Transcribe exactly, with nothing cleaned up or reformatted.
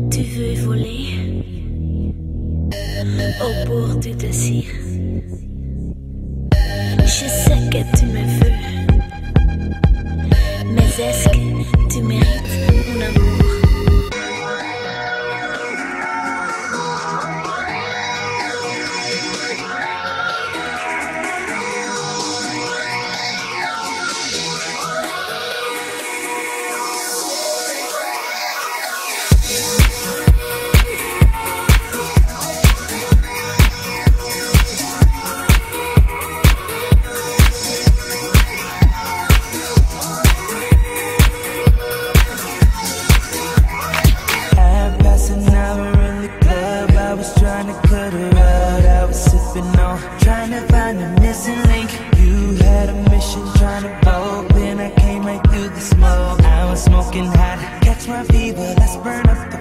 Tu veux voler au bord du désir. Je sais que tu me veux, mais est-ce que tu mérites mon amour? Trying to find a missing link. You had a mission trying to open. I came right through the smoke. I was smoking hot. Catch my fever, let's burn up.